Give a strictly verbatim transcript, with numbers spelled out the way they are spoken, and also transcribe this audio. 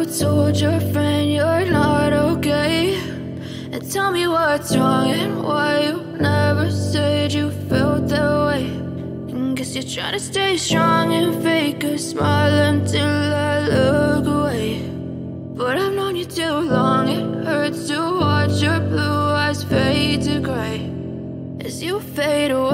told your friend you're not okay? And tell me what's wrong and why you never said you felt that way. And guess you're trying to stay strong and fake a smile until I look away. But I've known you too long, it hurts to watch your blue eyes fade to gray as you fade away.